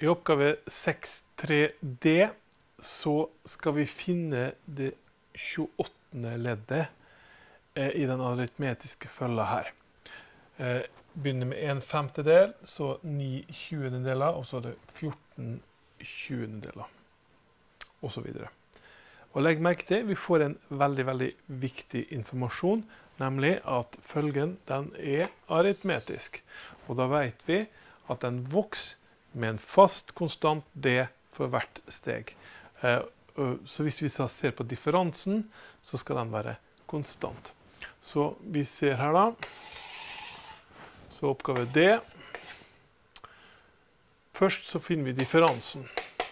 I oppgave 6.3d så skal vi finne det 28. leddet i den aritmetiske følgen her. Begynner med 1/5, så 9/20, og så er det 14/20, og så videre. Og legg merke til, vi får en veldig, veldig viktig informasjon, nemlig at følgen den er aritmetisk. Og da vet vi at den vokser med en fast konstant d for hvert steg. Så hvis vi ser på differansen, så skal den være konstant. Så vi ser her da, så oppgave D. Først så finner vi differansen.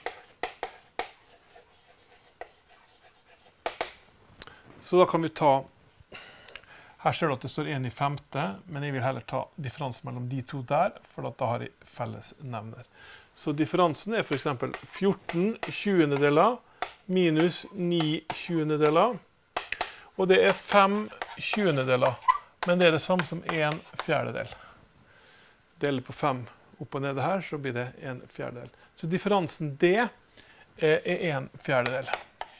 Så da kan vi ta, her ser du at det står 1/5, men jeg vil heller ta differansen mellom de to der, for da har jeg felles nevner. Så differansen er for eksempel 14/20 minus 9/20, og det er 5/20, men det er det samme som 1/4. Deler på 5 opp og ned her, så blir det 1/4. Så differansen D er 1/4.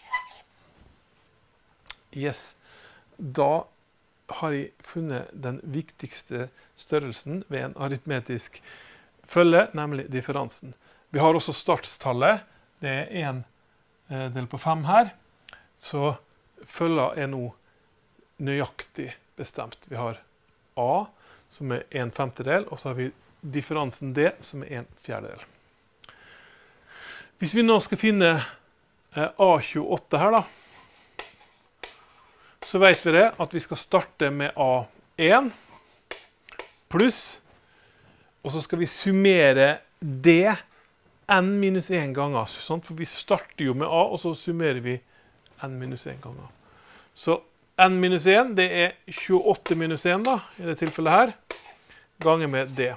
Yes, da har jeg funnet den viktigste størrelsen ved en aritmetisk følge, nemlig differansen. Vi har også startstallet, det er 1 delt på 5 her, så følgen er nå nøyaktig bestemt. Vi har A, som er 1/5, og så har vi differansen D, som er 1/4. Hvis vi nå skal finne A28 her da, så vet vi det at vi skal starte med A1 pluss, og så skal vi summere D n-1 ganger, for vi starter jo med A, og så summerer vi n-1 ganger. Så n-1, det er 28-1 da, i det tilfellet her, ganger med D.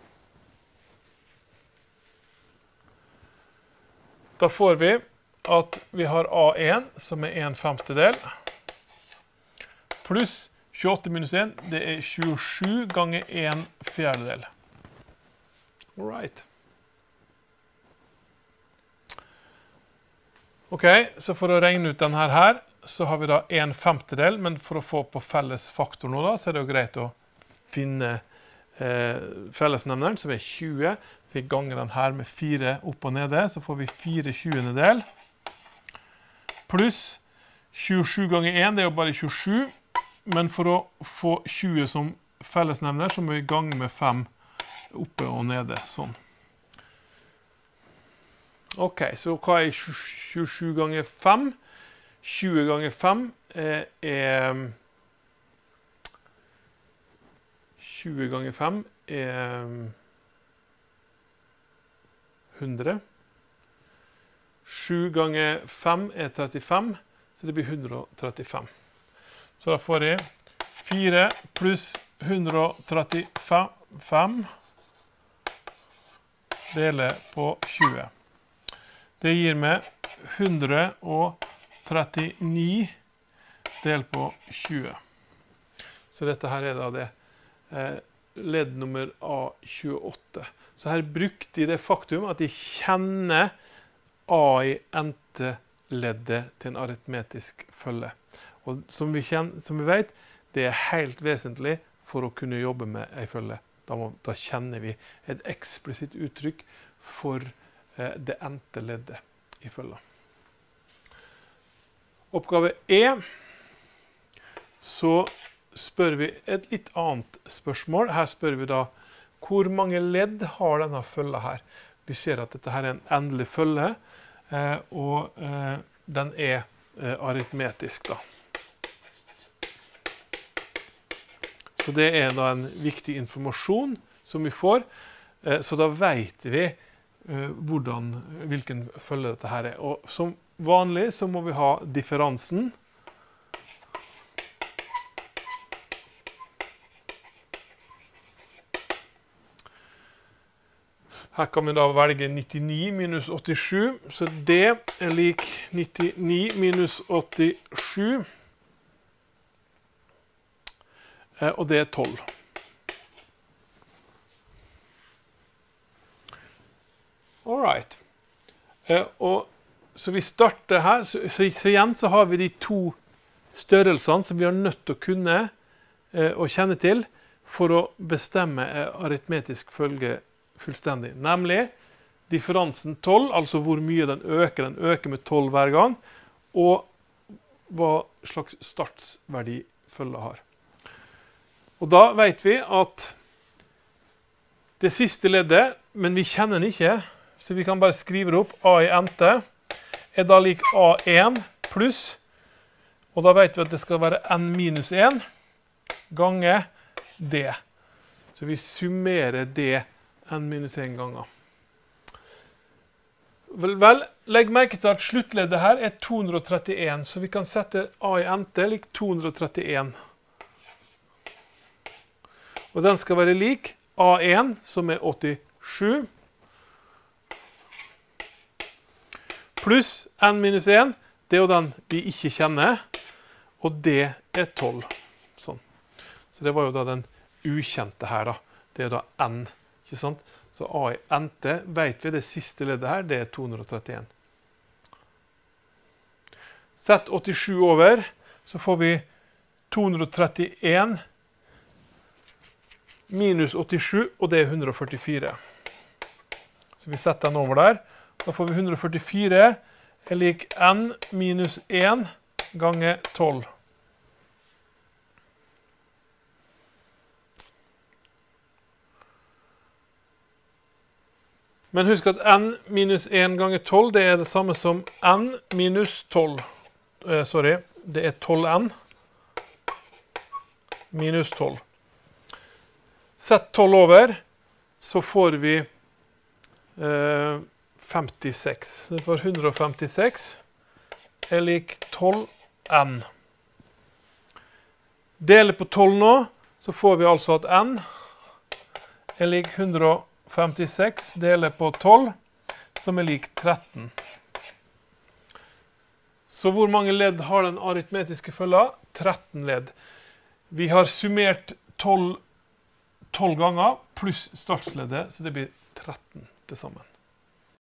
Da får vi at vi har A1, som er 1/5, pluss 28-1, det er 27 ganger 1/4. Alright. Ok, så for å regne ut denne her, så har vi da 1/5, men for å få på felles faktor nå da, så er det jo greit å finne fellesnevneren, som er 20. Så vi ganger den her med 4 opp og nede, så får vi 4/20, pluss 27 ganger 1, det er jo bare 27, men for å få 20 som fellesnevner, så må vi gange med 5 oppe og nede, sånn. Ok, så hva er 27 ganger 5? 20 ganger 5 er 20 ganger 5 er 100. 7 ganger 5 er 35, så det blir 135. Så da får jeg 4 pluss 135 deler på 20. Det gir meg 139 delt på 20. Så dette her er da det ledd nummer A28. Så her brukte jeg det faktum at jeg kjenner A i n-leddet til en aritmetisk følge. Og som vi vet, det er helt vesentlig for å kunne jobbe med en følge. Da kjenner vi et eksplisitt uttrykk for det n-te leddet i følgen. Oppgave E, så spør vi et litt annet spørsmål. Her spør vi da, hvor mange ledd har denne følgen her? Vi ser at dette her er en endelig følge, og den er aritmetisk da. Så det er da en viktig informasjon som vi får, så da vet vi hvilken følge dette her er. Og som vanlig så må vi ha differansen. Her kan vi da velge 99 minus 87, så det er lik 99 minus 87, og det er 12. All Alright. Så vi starter her. Så igjen så har vi de to størrelsene som vi har nødt til å kunne og kjenne til for å bestemme aritmetisk følge fullstendig. Nemlig differansen 12, altså hvor mye den øker med 12 hver gang, og hva slags startsverdi følget har. Og da vet vi at det siste leddet, men vi kjenner den ikke, så vi kan bare skrive det opp. A i ente da lik A1 pluss, og da vet vi at det skal være n minus 1 gange d. Så vi summerer d n minus 1 ganger. Vel, legg merke til at sluttleddet her 231, så vi kan sette a i ente lik 231. Og den skal være lik A1, som 87, pluss n minus 1, det jo den vi ikke kjenner, og det 12. Sånn. Så det var jo da den ukjente her, da. Det da n, ikke sant? Så a i ente, vet vi det siste leddet her, det 231. Sett 87 over, så får vi 231 minus 87, og det 144. Så vi setter den over der. Da får vi 144 lik n minus 1 ganger 12. Men husk at n minus 1 ganger 12, det det samme som n minus 12. Sorry, det 12n minus 12. Sett 12 over, så får vi 56. Så for 156 lik 12n. Deler på 12 nå, så får vi altså at n lik 156 deler på 12, som lik 13. Så hvor mange ledd har den aritmetiske følga? 13 ledd. Vi har summert 12 ganger pluss startsleddet, så det blir 13 til sammen.